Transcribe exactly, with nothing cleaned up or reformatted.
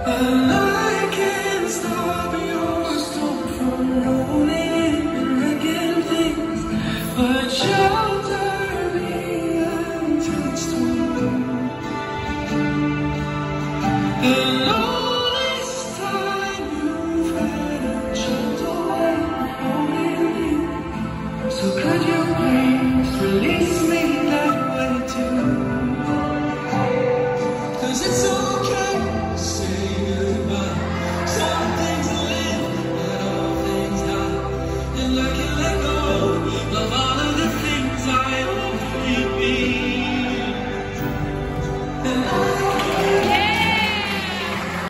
And I can't stop your storm from rolling and wrecking things, but shelter me until it's torn. And all this time you've had a gentle way of holding me, so could you please release